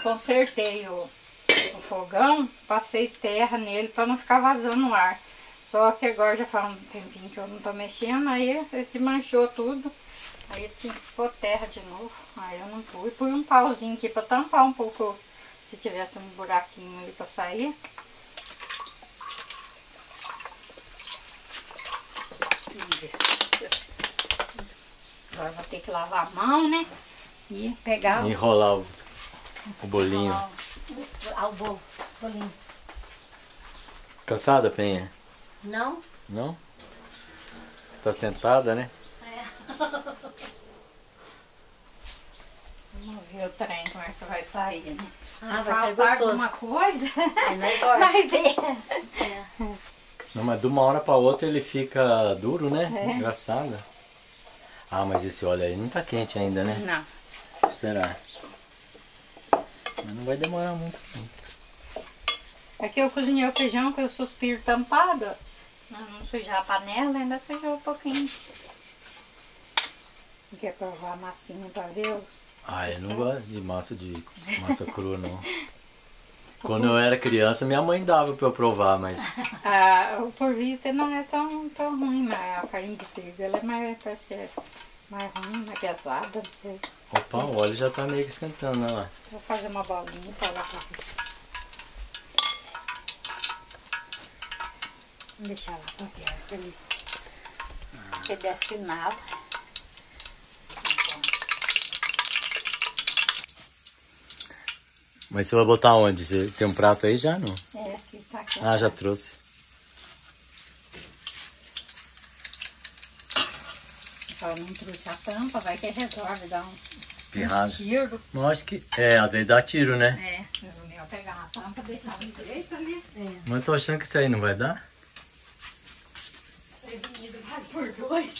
consertei o, o fogão, passei terra nele para não ficar vazando o ar. Só que agora já faz um tempinho que eu não tô mexendo, aí ele desmanchou tudo. Aí eu tinha que pôr terra de novo. Aí eu não pus. Pus um pauzinho aqui para tampar um pouco, se tivesse um buraquinho ali para sair. Agora vou ter que lavar a mão, né? E pegar o... Enrolar o, o bolinho. Ah, o bolo. Bolinho. Cansada, Penha? Não? Não? Você tá sentada, né? É. Vamos ver o trem, como é que vai sair, né? Ah, Se vai sair faltar gostoso. alguma coisa, Aí não é igual. vai ver. É. Não, mas de uma hora pra outra ele fica duro, né? É. Engraçado. Ah, mas esse óleo aí não tá quente ainda, né? Não. Vou esperar. Mas não vai demorar muito. Não. Aqui eu cozinhei o feijão com o suspiro tampado. Não, não sujar a panela, ainda sujou um pouquinho. Quer provar a massinha pra ver? o- Ah, eu não gosto de massa de massa crua, não. Quando eu era criança, minha mãe dava pra eu provar, mas... Ah, o porvite não é tão, tão ruim, mas a farinha de trigo ela é mais, parece que é mais ruim, mais pesada. Não sei. Opa, o óleo já tá meio que esquentando, olha lá. Vou fazer uma bolinha pra lá pra ver. Vou deixar lá pra ver aquele, aquele assinado. Mas você vai botar onde? Você tem um prato aí já, não? É, aqui tá aqui. Ah, já trouxe. Só não trouxe a tampa, vai que resolve dar um, Espirrado. um tiro. Não, acho que... É, às vezes dá tiro, né? É, eu vou pegar a tampa, deixar no direito, né? É. Mas eu tô achando que isso aí não vai dar. Prevenido vai por dois.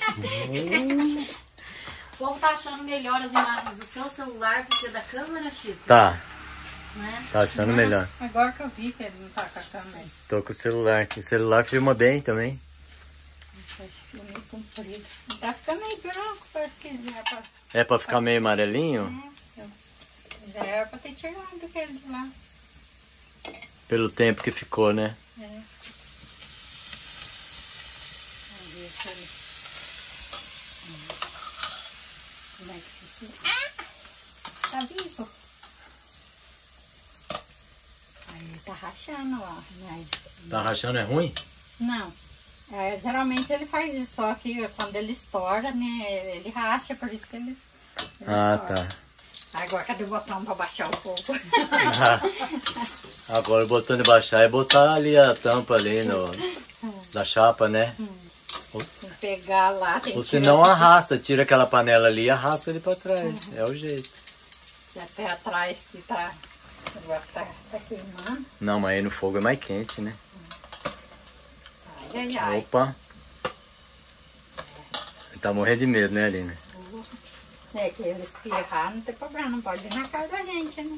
O povo tá achando melhor as imagens do seu celular do que da câmera, Chico. Tá, Né? tá achando melhor. Agora que eu vi que ele não tá com a câmera. Tô com o celular. O celular filma bem também. Acho que ficou meio comprido. Tá ficando meio branco, parece que já era pra, É pra ficar meio amarelinho? já era pra ter tirado aquele de lá. Pelo tempo que ficou, né? É. Vamos ver se ele... Como é que ficou? Ah! Tá vivo? Aí ele tá rachando lá, mas... Tá rachando, é ruim? Não. É, geralmente ele faz isso, só que quando ele estoura, né? Ele racha, por isso que ele... ele Ah, estoura. tá. Agora cadê o botão pra baixar o fogo? Agora o botão de baixar é botar ali a tampa ali no, da chapa, né? Tem que pegar lá, tem Ou que se tirar não arrasta, tira aquela panela ali e arrasta ele pra trás. É o jeito. que até atrás que tá... O negócio tá, tá queimando. Não, mas aí no fogo é mais quente, né? Ai, ai, ai. Opa! Tá morrendo de medo, né, Aline? É que ele espirrar não tem problema, não pode ir na cara da gente, né?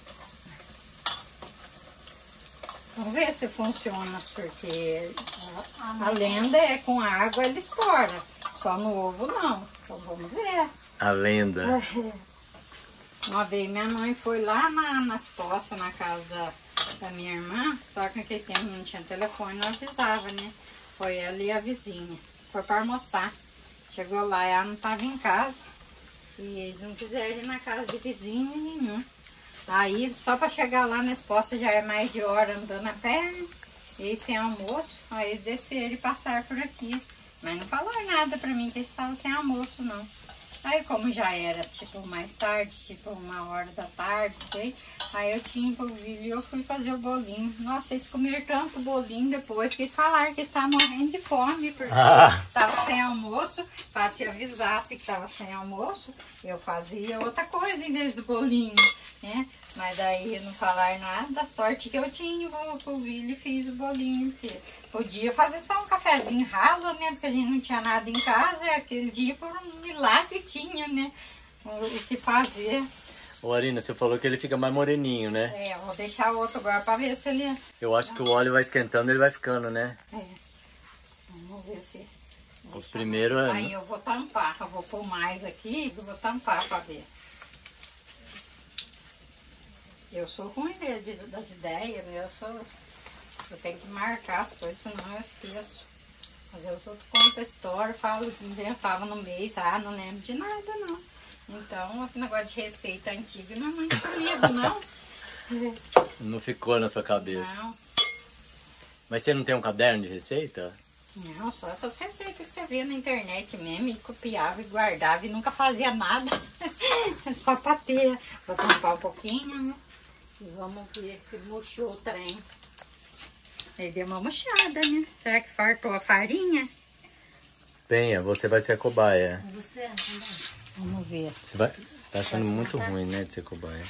Vamos ver se funciona, porque a, a lenda é com água ele estoura, só no ovo não. Então vamos ver. A lenda. Uma vez minha mãe foi lá na, nas poças, na casa da, da minha irmã, só que naquele tempo não tinha telefone, não avisava, né? Foi ela e a vizinha, foi para almoçar. Chegou lá, ela não estava em casa. E eles não quiseram ir na casa de vizinho nenhum. Aí, só para chegar lá nesse posto já é mais de hora andando a pé, e sem almoço. Aí eles desceram e passaram por aqui. Mas não falaram nada para mim que eles estavam sem almoço, não. Aí, como já era, tipo, mais tarde, tipo, uma hora da tarde, sei. Aí eu tinha polvilho e eu fui fazer o bolinho. Nossa, eles comeram tanto bolinho depois que eles falaram que eles estavam morrendo de fome, porque Ah. estava sem almoço. Para se avisasse que estava sem almoço, eu fazia outra coisa em vez do bolinho, né? Mas daí não falaram nada, a sorte que eu tinha, o polvilho e fiz o bolinho. Porque podia fazer só um cafezinho ralo, né? Porque a gente não tinha nada em casa, e aquele dia por um milagre tinha, né? O, o que fazer. Ô, Arina, você falou que ele fica mais moreninho, né? É, eu vou deixar o outro agora para ver se ele... Eu acho que o óleo vai esquentando e ele vai ficando, né? É. Vamos ver se... Os primeiros é... Aí eu vou tampar, eu vou pôr mais aqui e vou tampar para ver. Eu sou ruim né, de- das ideias, né? Eu sou. Eu tenho que marcar as coisas, senão eu esqueço. Às vezes eu conto a história, falo que inventava no mês, ah, não lembro de nada, não. Então, esse negócio de receita antiga não é muito comigo, não. Não ficou na sua cabeça. Não, Mas você não tem um caderno de receita? não, só essas receitas que você vê na internet mesmo, e copiava e guardava e nunca fazia nada. Só pra ter. Vou tampar um pouquinho, né? E vamos ver se murchou o trem. Ele deu uma murchada, né? Será que fartou a farinha? Penha, você vai ser a cobaia. Você? Vamos ver. Você vai... Tá achando muito ruim, né, de ser cobaia.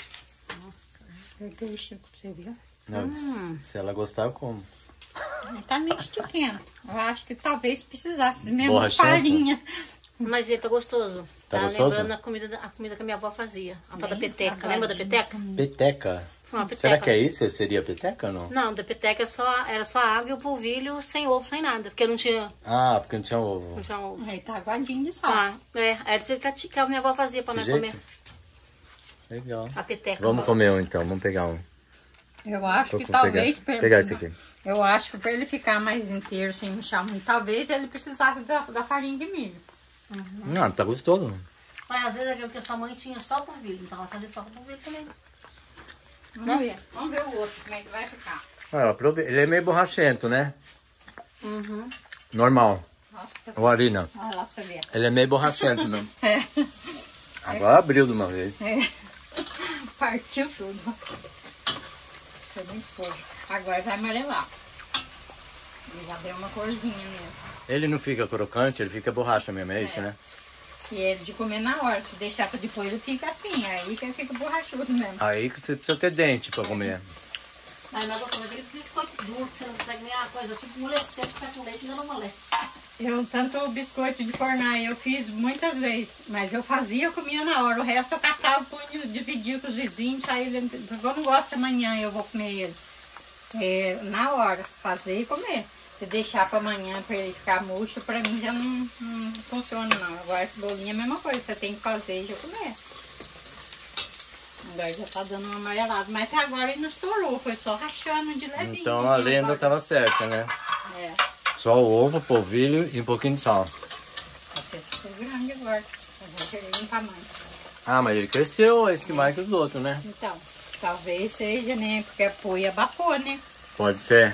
Deixa pra você ver. Não, Hum. se- se ela gostar, eu como. Ele tá meio estiquento. Eu acho que talvez precisasse mesmo de Borrachento? farinha. Mas ele tá gostoso. Tá Tá, gostoso? lembrando a comida, da- a comida que a minha avó fazia. A tal da Bem peteca. Lembra da aguadinho. peteca? Peteca? Uma peteca. Será que é isso? Seria peteca ou não? Não, da peteca é só, era só água e o polvilho sem ovo, sem nada. Porque não tinha, Ah, porque não tinha ovo. não tinha ovo. Aí tá aguadinho de sal. Ah, é, era do jeito que a minha avó fazia pra nós Desse comer. jeito? Legal. A peteca. Vamos comer um então, vamos pegar um. Eu acho Vou que pegar, talvez... pra- pegar esse aqui. Eu acho que para ele ficar mais inteiro, sem murchar muito, talvez ele precisasse da, da farinha de milho. Não, tá gostoso. Mas às vezes é porque sua mãe tinha só polvilho. Então ela fazia só com polvilho também. Vamos ver. Vamos ver o outro, como é que vai ficar. Ah, aprove- ele é meio borrachento, né? Uhum. Normal. Nossa, O harina. olha lá pra você ver. Ele é meio borrachento, né? É. Agora abriu de uma vez. É. Partiu tudo. Foi muito fogo. Agora vai amarelar. Ele já deu uma corzinha mesmo. Ele não fica crocante, ele fica borracha mesmo, é isso, É. né? E ele de comer na hora. Se deixar pra depois, ele fica assim. Aí que ele fica borrachudo mesmo. Aí que você precisa ter dente pra comer. Mas não gostou daquele biscoito duro que você não consegue nem a coisa. Tipo amolecer, ficar com leite e ainda não amolece. Eu, tanto o biscoito de fornalha, eu fiz muitas vezes. Mas eu fazia, eu comia na hora. O resto eu catava, punha, dividia com os vizinhos. Saía, eu não gosto de amanhã, eu vou comer ele. É, na hora, fazer e comer. Se deixar para amanhã para ele ficar murcho, para mim já não, não funciona não. Agora esse bolinho é a mesma coisa, você tem que fazer e já comer. Agora já tá dando uma amarelada, mas até agora ele não estourou, foi só rachando de levinho. Então a né? lenda tava certa, né? É, Só o ovo, polvilho e um pouquinho de sal. você ficou grande agora, eu já tirei um tamanho. Ah, mas ele cresceu, é isso que mais que os outros, né? Então, talvez seja, né, porque a poia abafou, né? Pode ser.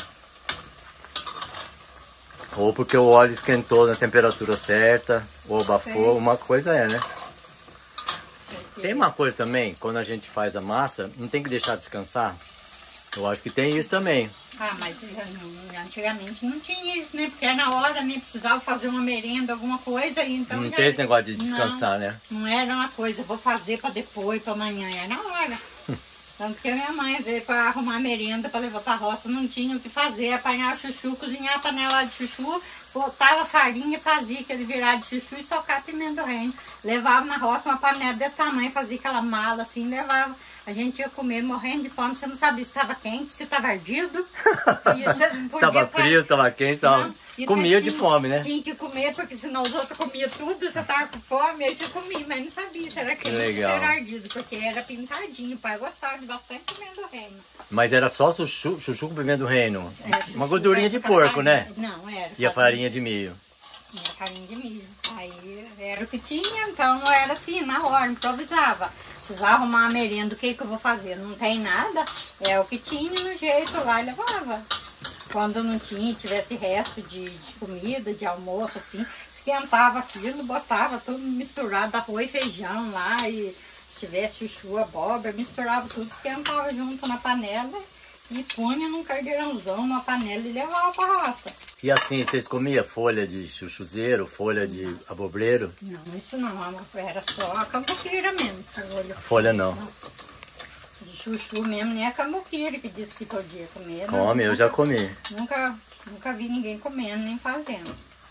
Ou porque o óleo esquentou na temperatura certa, ou abafou, Sim. uma coisa é, né? Porque- Tem uma coisa também, quando a gente faz a massa, não tem que deixar descansar? Eu acho que tem isso também. Ah, mas eh, antigamente não tinha isso, né? Porque era na hora, né? Precisava fazer uma merenda, alguma coisa, e então... não já- tem esse negócio de descansar, não, né? Não era uma coisa, vou fazer pra depois, pra amanhã, era na hora. Tanto que a minha mãe, às vezes, pra arrumar merenda, pra levar pra roça, não tinha o que fazer. Apanhar chuchu, cozinhar a panela de chuchu, botava farinha, fazia aquele virar de chuchu e socar pimenta do reino. Levava na roça uma panela desse tamanho, fazia aquela mala assim, levava. A gente ia comer morrendo de fome, você não sabia se estava quente, se estava ardido. E você não Se podia tava pra- frio, se tava quente, se tava... Não, e comia você de tinha- fome, né? Tinha que comer, porque senão os outros comiam tudo, você tava com fome, aí você comia, mas não sabia se era quente ou se Legal. era ardido, porque era pintadinho. O pai gostava de bastante pimenta do reino. Mas era só chuchu, chuchu com pimenta do reino. Era chuchu, Uma gordurinha de era porco, farinha. né? Não, era. E a farinha de milho. Era farinha de milho. Aí era o que tinha, então era assim, na hora, improvisava. Precisava arrumar uma merenda, o que que eu vou fazer? Não tem nada, é o que tinha no jeito lá e levava. Quando não tinha, tivesse resto de, de comida, de almoço, assim, esquentava aquilo, botava tudo misturado, arroz e feijão lá, e se tivesse chuchu, abóbora, misturava tudo, esquentava junto na panela e punha num cargueirãozão, numa panela e levava pra roça. E assim, vocês comiam folha de chuchuzeiro, folha de abobreiro? Não, isso não, era só a cambuquira mesmo. Folha, Folha não. De chuchu mesmo, nem a cambuquira que disse que podia comer. não. Come, eu já comi. Nunca, nunca vi ninguém comendo, nem fazendo.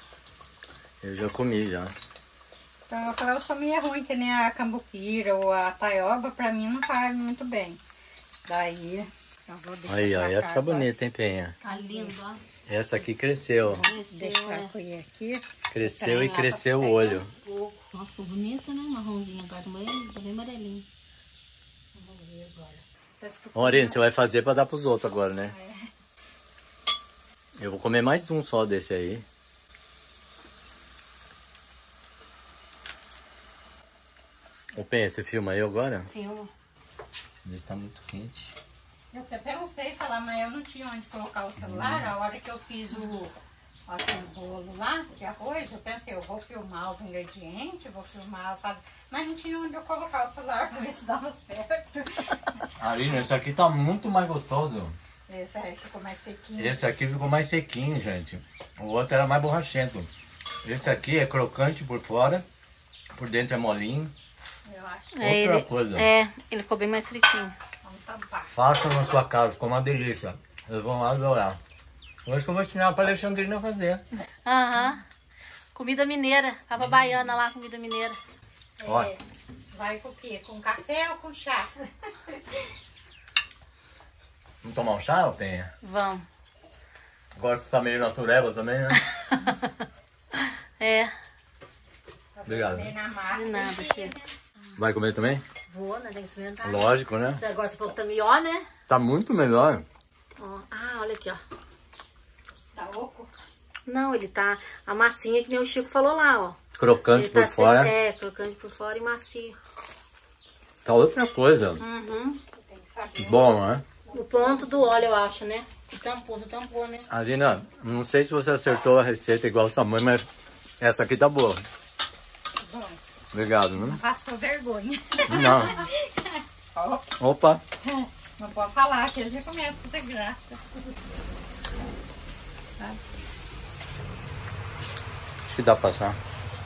Eu já comi, já. Então eu falei, eu sou meio ruim, que nem a cambuquira ou a taioba, pra mim não faz muito bem. Daí, eu vou deixar Aí, ó, pra essa cá tá agora. bonita, hein, Penha? Tá lindo, ó. Essa aqui cresceu. Deixar a colher aqui. Cresceu e Trem lá cresceu o pra olho. Nossa, ficou bonita, né? Marronzinha agora, bem, bem amarelinho. Vamos ver agora. Ô, Arina, você vai fazer pra dar pros outros agora, né? É. Eu vou comer mais um só desse aí. Ô, Penha, você filma aí agora? Filmo. Esse tá muito quente. Eu até pensei em falar, mas eu não tinha onde colocar o celular. Hum. A hora que eu fiz o aquele bolo lá de arroz, eu pensei, eu vou filmar os ingredientes, vou filmar, mas não tinha onde eu colocar o celular pra ver se dava certo. Arina, esse aqui tá muito mais gostoso. Esse aí ficou mais sequinho. Esse aqui ficou mais sequinho, gente. O outro era mais borrachento. Esse aqui é crocante por fora, por dentro é molinho. Eu acho. Outra É, ele, coisa. É, ele ficou bem mais fritinho. Vamos tampar. Faça na sua casa, ficou uma delícia. Eles vão adorar. Hoje que eu vou ensinar pra Alexandrina a fazer. Aham. Comida mineira. Tava baiana lá, comida mineira. É, Ó. vai com o quê? Com café ou com chá? Vamos tomar um chá, ô Penha? Vamos. Agora você tá meio natureba também, né? É. Obrigado. Bem na máquina. De nada, Chico. Vai comer também? Vou, né? Tem que experimentar. Lógico, né? Agora você falou que tá melhor, né? Tá muito melhor. Ó. Ah, olha aqui, ó. Tá oco? Não, ele tá a massinha que nem o Chico falou lá, ó. Crocante Ele por tá fora. sem- É, crocante por fora e macio. Tá outra coisa. Uhum. Tem que saber. Bom, né? O ponto do óleo, eu acho, né? O tampou, você tampou, né? Arina, não sei se você acertou a receita igual a sua mãe, mas essa aqui tá boa. Bom, Obrigado, né? passou vergonha. Não. Ó, Opa. não pode falar, que ele já começa com ter graça. Acho que dá pra passar.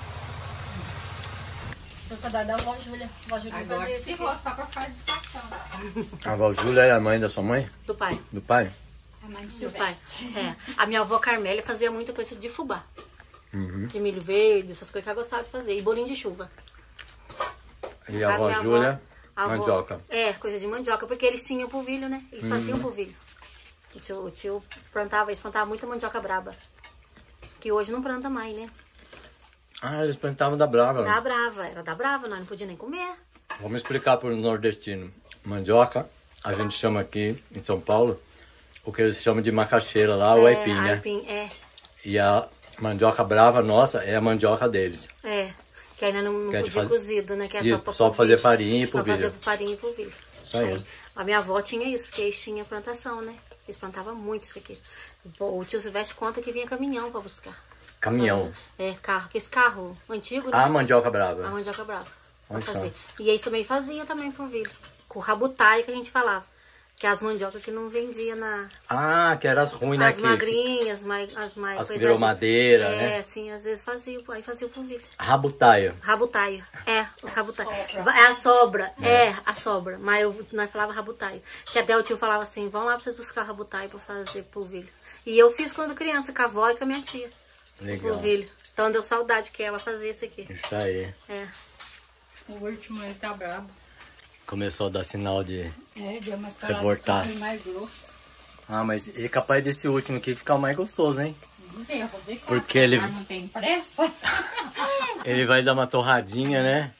Eu só dá da avó Júlia. A avó Júlia vai Agora fazer esse se aqui. for só pra fazer educação. A avó Júlia é a mãe da sua mãe? Do pai. Do pai? A mãe de Do pai. Silvestre. É. A minha avó Carmélia fazia muita coisa de fubá. Uhum. De milho verde, essas coisas que ela gostava de fazer. E bolinho de chuva. E a avó minha Júlia, a avó- mandioca. É, coisa de mandioca, porque eles tinham polvilho, né? Eles faziam polvilho. O tio, o tio plantava, eles plantavam muita mandioca braba. Que hoje não planta mais, né? Ah, eles plantavam da brava. Da brava, era da brava, nós não podíamos nem comer. Vamos explicar para o nordestino. Mandioca, a gente chama aqui em São Paulo, o que eles chamam de macaxeira lá, o é, aipim, né? aipim, é, E a mandioca brava nossa é a mandioca deles. é. Que ainda não, não Que é de podia fazer- cozido, né? Que é Isso, só pra só polvilho. fazer farinha e Só polvilho. fazer farinha e polvilho. Isso aí. A minha avó tinha isso, porque eles tinham plantação, né? Eles plantavam muito isso aqui. O tio Silvestre conta que vinha caminhão pra buscar. Caminhão. É, carro, que esse carro antigo, né? A mandioca A brava. mandioca brava. Pra Olha só. fazer. E eles também faziam também polvilho. Com rabutaia que a gente falava. Que é as mandiocas que não vendia na... Ah, que eram as ruins, né? As Que magrinhas, mais, as mais... As que coisa virou de- madeira, é, né? É, assim, às vezes fazia, aí fazia o polvilho. Rabutaia. Rabutaia. É, os rabutaia. É a sobra. É, a sobra. Mas eu, nós falava rabutaia. Que até o tio falava assim, vão lá pra vocês buscar rabutaia pra fazer polvilho. E eu fiz quando criança, com a avó e com a minha tia. Legal. Polvilho. Então deu saudade que ela fazia isso aqui. Isso aí. É. O último ele tá brabo. Começou a dar sinal de... É, deu uma estourada Revoltar. um pouquinho mais grosso. Ah, mas é capaz desse último aqui ficar o mais gostoso, hein? Não tem, eu vou deixar. Porque ele- Ah, não tem pressa. Ele vai dar uma torradinha, né?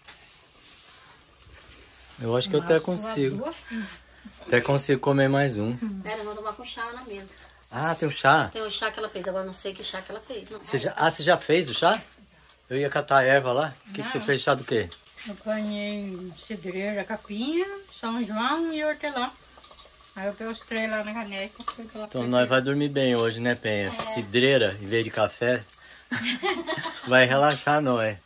Eu acho que eu até Nossa, consigo. duas. Até consigo comer mais um. Era, vamos tomar com chá na mesa. Ah, tem o chá. Tem o chá que ela fez, agora não sei que chá que ela fez. Não. Você já... Ah, você já fez o chá? Eu ia catar a erva lá. O que, que você Não. fez chá do quê? Eu apanhei cidreira, capinha, São João e hortelã. Aí eu peguei os três lá na caneca. fui pela Então primeira. nós vai dormir bem hoje, né, Penha? Cidreira em vez de café. Vai relaxar, não é?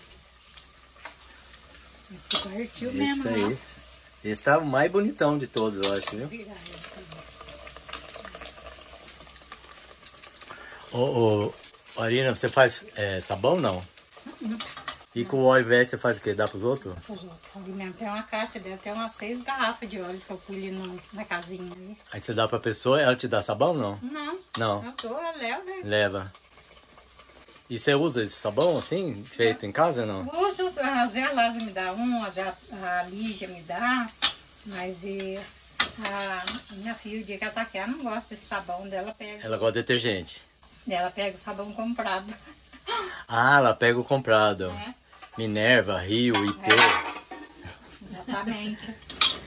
Esse partiu mesmo, Isso aí. né? Esse tá o mais bonitão de todos, eu acho, viu? Ô, ô, Arina, você faz é, sabão, não? E com o óleo velho você faz o quê? Dá pros outros? Os outros. Ali mesmo tem uma caixa, deve ter umas seis garrafas de óleo que eu pus ali no- na casinha ali. Aí você dá pra pessoa, ela te dá sabão, não? Não, Não, eu tô, eu levo, né? leva. E você usa esse sabão assim, feito em casa, não? Uso, às vezes a Lázia me dá um, às vezes a Lígia me dá, mas e, a minha filha, o dia que ela tá aqui, ela não gosta desse sabão dela, pega, Ela gosta de detergente. ela pega o sabão comprado. Ah, ela pega o comprado. É. Minerva, Rio, I P. Exatamente.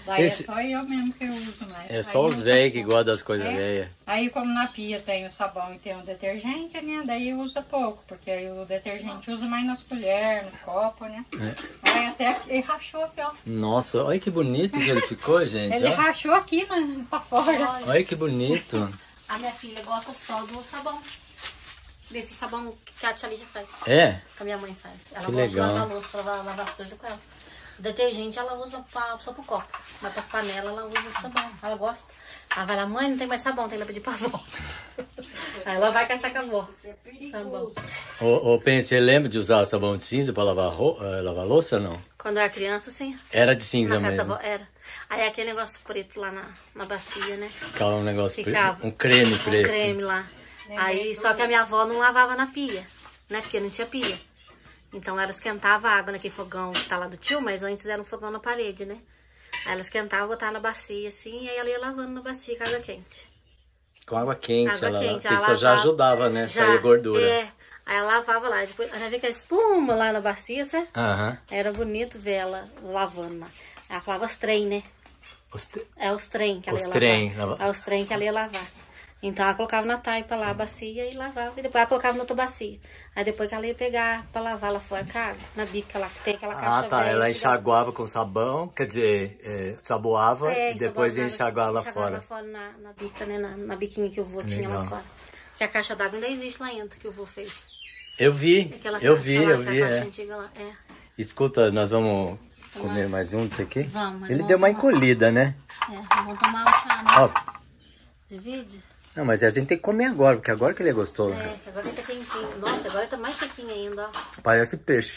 Daí Esse- é só eu mesmo que eu uso mais. É Aí só os eu- velhos que gostam das coisas É. velhas. Aí como na pia tem o sabão e tem o detergente, né? Daí usa pouco, porque aí o detergente usa mais nas colheres, no copo, né? É. Aí até ele rachou aqui, ó. Nossa, olha que bonito que ele ficou, gente. Ele ó. rachou aqui na, pra fora. Olha que bonito. A minha filha gosta só do sabão. Desse sabão que a tia Lídia faz. É? Que a minha mãe faz. Ela Que gosta legal. de lavar a louça, lavar, lavar as coisas com ela. O detergente ela usa pra, só pro copo. Mas pras panelas ela usa esse sabão. Ela gosta. Ela vai lá, mãe, não tem mais sabão, tem que pedir pra avó. Aí ela vai caçar com a avó. Sabão. Ô, ô Pen, você lembra de usar sabão de cinza pra lavar, ro... eh, lavar louça ou não? Quando eu era criança, sim. Era de cinza Na casa da mesmo. avó, era. Aí aquele negócio preto lá na, na bacia, né? Ficava um negócio Ficava. preto. Um creme Um preto. creme lá. Aí, só que a minha avó não lavava na pia, né? Porque não tinha pia. Então ela esquentava a água naquele fogão que tá lá do tio, mas antes era um fogão na parede, né? Aí ela esquentava, botava na bacia assim, e aí ela ia lavando na bacia com água quente. Com água quente, Água ela, quente, porque ela isso já lavava. ajudava, né? Já, Sair gordura. É. Aí ela lavava lá, depois ela vê aquela espuma lá na bacia, sabe? Aham. Era bonito ver ela lavando lá. Ela falava os trem, né? Os te- É os trem que ela Os ia trem, lavar. lava- É os trem que ela ia lavar. Então ela colocava na taipa lá a bacia e lavava. E depois ela colocava na outra bacia. Aí depois que ela ia pegar pra lavar lá fora com a água, na bica lá, que tem aquela caixa Ah, tá. Ela verde, enxaguava com sabão, quer dizer, é, saboava É, e depois ia enxaguar lá enxaguava fora. lá fora na, na bica, né? Na, na biquinha que o vô tinha lá Legal. fora. Que a caixa d'água ainda existe lá dentro, que o vô fez. Eu vi, Aquela eu caixa vi, lá, eu que a vi, caixa é. antiga lá. É. Escuta, nós vamos comer mais um disso aqui? Vamos, mas Ele vamos deu uma tomar. encolhida, né? É, vamos tomar o chá, né? Ó, Divide? não, mas a gente tem que comer agora, porque agora que ele é gostoso. É, agora ele tá quentinho. Nossa, agora tá mais sequinho ainda, ó. Parece peixe.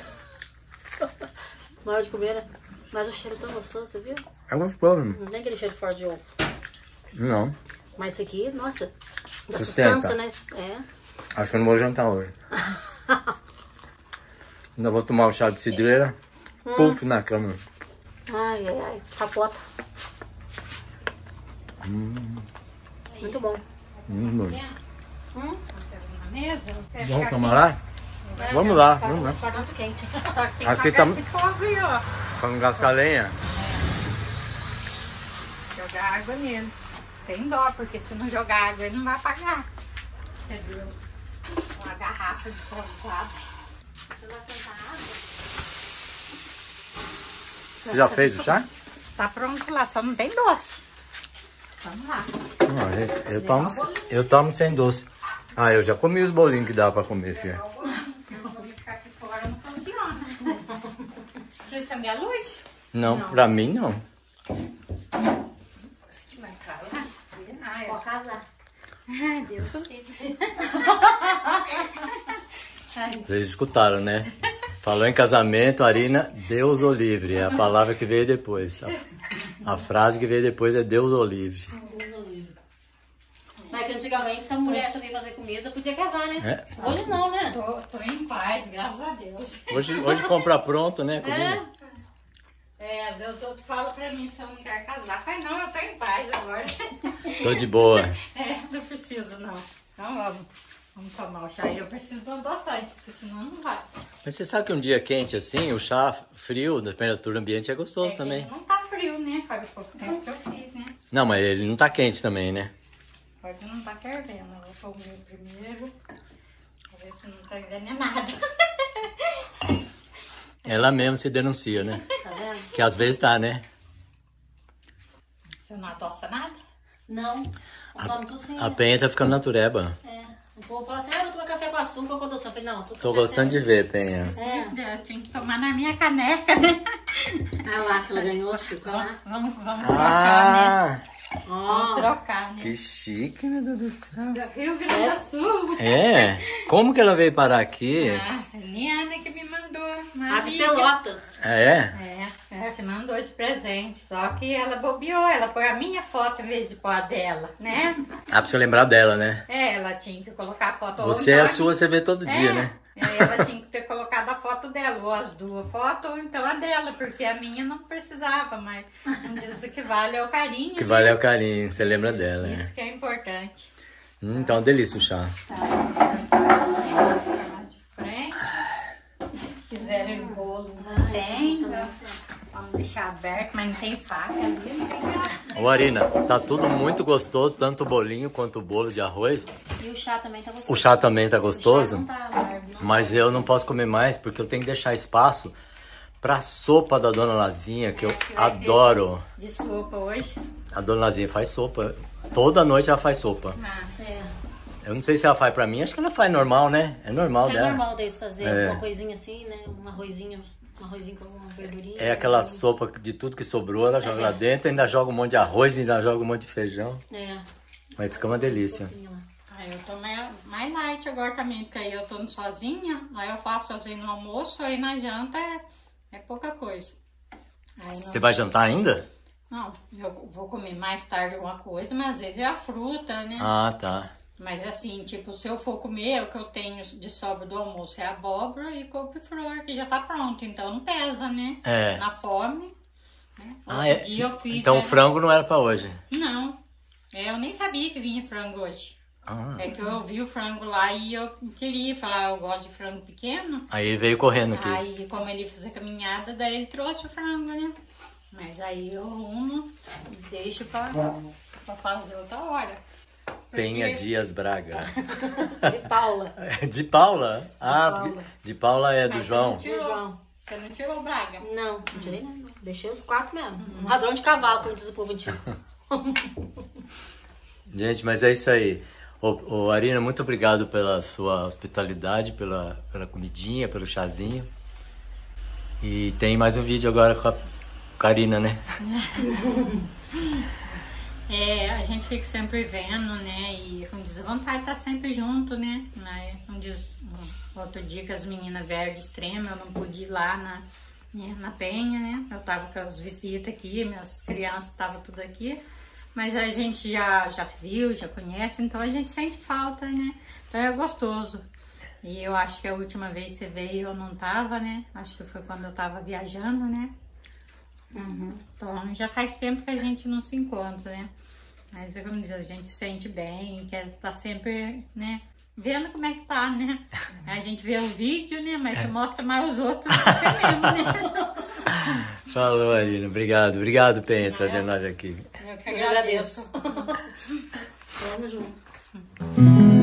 Na hora de comer, né? Mas o cheiro tão gostoso, você viu? É gostoso. Não tem aquele cheiro forte de ovo. Não, Mas esse aqui, nossa, da Sustenta. sustância, né? É. acho que eu não vou jantar hoje. Ainda vou tomar o chá de cidreira. Hum. Puff na cama. Ai, ai, ai. Capota. Muito bom. Hum, bom. Hum? Na mesa, quer Vamos ficar tomar lá? Vamos lá, vamos lá. Só muito quente. aqui? Só que tem que Aqui pagar tá- esse fogo aí, ó. Pra não gastar lenha. Jogar água nele. Sem dó, porque se não jogar água, ele não vai apagar. Entendeu? Uma garrafa de improvisado. Você vai sentar água? Você já fez o chá? Tá pronto lá, só não tem doce. Vamos lá. Não, gente, eu tomo, eu tomo sem doce. Ah, eu já comi os bolinhos que dá pra comer, filha. O bolinho ficar aqui fora não funciona. Precisa acender a luz? Não, pra mim não. Que vai pra lá. Ah, Pode casar. Ai, Deus o livre. Vocês escutaram, né? Falou em casamento, Arina, Deus o livre. É a palavra que veio depois. A, a frase que veio depois é Deus o livre. Mas que antigamente, se a mulher sabia fazer comida, podia casar, né? É. Hoje não, né? Tô, tô em paz, graças a Deus. Hoje, hoje comprar pronto, né? É. Comida. É, às vezes os outros falam pra mim se eu não quero casar. Ai, não, eu tô em paz agora. Tô de boa. É, não preciso não. Então vamos, vamos tomar o chá. E eu preciso do adoçante, porque senão não vai. Mas você sabe que um dia quente assim, o chá frio, da temperatura ambiente, é gostoso É, também. ele não tá frio, né? Faz pouco tempo que eu fiz, né? Não, mas ele não tá quente também, né? Pode não tá fervendo. Eu vou pôr o meu primeiro. Pra ver se não tá envenenado. Ela mesma se denuncia, né? Tá vendo? Que às vezes tá, né? Você não adoça nada? Não. Vamos tudo sem. A penha tá ficando natureba. É. O povo fala assim, ah, eu vou tomar café com açúcar com adoçante. Eu falei, não, tô, Tô gostando de ver, penha. É. Eu tinha que tomar na minha caneca, né? Ah lá, que ela ganhou, Chico, lá. Vamos, vamos trocar, né? Ah, Vamos Ó. trocar, né? que chique, meu Deus do céu. Do Rio Grande do Sul. É? Como que ela veio parar aqui? Ah, a Niana que me mandou. uma A de amiga. Pelotas. É? É, ela que mandou de presente. Só que ela bobeou, ela põe a minha foto em vez de pôr a dela, né? Ah, pra você lembrar dela, né? É, ela tinha que colocar a foto. ou Você então é a sua, você vê todo É, dia, né? é, ela tinha que ter colocado a foto dela, ou as duas fotos, ou então a dela, porque a minha não precisava, mas não diz o que vale é o carinho. Que né? vale é o carinho, você lembra Isso- dela, Isso né? que é importante. Hum, então, delícia o chá. Tá, mais de frente. Se quiserem bolo, tem. Então, Vamos deixar aberto, mas não tem faca ali, não tem graça. Ô Arina, tá tudo muito gostoso, tanto o bolinho quanto o bolo de arroz. E o chá também tá gostoso. O chá também tá gostoso, O chá não tá amargo, não. mas eu não posso comer mais porque eu tenho que deixar espaço pra sopa da Dona Lazinha, que eu Que vai ter adoro. De sopa hoje. A Dona Lazinha faz sopa, toda noite ela faz sopa. Ah, É. Eu não sei se ela faz pra mim, acho que ela faz normal, né? É normal É dela. normal deles fazer É. uma coisinha assim, né? Um arrozinho, um arrozinho com uma verdurinha. É aquela sopa de tudo que sobrou, ela joga lá dentro, ainda joga um monte de arroz, ainda joga um monte de feijão. É. Mas fica uma delícia. Sopinha lá. aí eu tô mais, mais light agora também, porque aí eu tô sozinha, aí eu faço sozinho no almoço, aí na janta é, é pouca coisa. Aí não- Você vai jantar ainda? Não, eu vou comer mais tarde alguma coisa, mas às vezes é a fruta, né? Ah, tá. Mas assim, tipo, se eu for comer, o que eu tenho de sobra do almoço é abóbora e couve-flor, que já tá pronto, então não pesa, né? É. Na fome. Né? Ah, Outro é. dia eu fiz. Então o é, frango não era pra hoje. Não, é, eu nem sabia que vinha frango hoje. Ah. É que eu vi o frango lá e eu queria falar, eu gosto de frango pequeno. Aí ele veio correndo aqui. Aí, como ele fez a caminhada, daí ele trouxe o frango, né? Mas aí eu arrumo e deixo pra, pra fazer outra hora. Penha Porque- Dias Braga. De Paula. De Paula? Ah, Paula. porque- de Paula é do Mas João. Você não tirou, Do João. Você não tirou Braga? Não, não tirei não. Deixei os quatro mesmo. Um ladrão de cavalo, como diz o povo antigo. Gente, mas é isso aí. Ô, ô, Arina, muito obrigado pela sua hospitalidade, pela, pela comidinha, pelo chazinho. E tem mais um vídeo agora com a Karina, né? É, a gente fica sempre vendo, né? E como diz, a vontade tá sempre junto, né? Mas, como diz, um outro dia que as meninas vieram de extrema, eu não pude ir lá na, né, na Penha, né? Eu tava com as visitas aqui, minhas crianças estavam tudo aqui. Mas a gente já, já se viu, já conhece, então a gente sente falta, né? Então é gostoso. E eu acho que a última vez que você veio eu não tava, né? Acho que foi quando eu tava viajando, né? Uhum. Então já faz tempo que a gente não se encontra, né? Mas como diz, a gente sente bem, quer estar sempre, né? Vendo como é que tá, né? A gente vê o vídeo, né? Mas você mostra mais os outros do que você mesmo, né? Falou, Arina. Obrigado. Obrigado, Penha, trazer nós aqui. Eu que Eu agradeço. agradeço. Tamo junto.